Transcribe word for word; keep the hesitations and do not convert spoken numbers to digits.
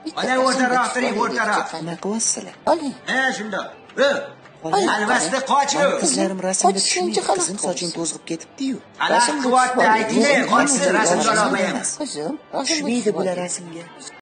Ana o'rtaroq turing, o'rtaroq. Nima qilyapsizlar? Oling. Ha, shundoq. Alvasti qochdi. Qizlarim rasmga tushmaydi. Qizim soching to'zg'ib ketibdi-yu. Ana quvvatni aytinglar, qochsin, rasmga olmaymiz. Qizim, Tushmaydi bular rasmga.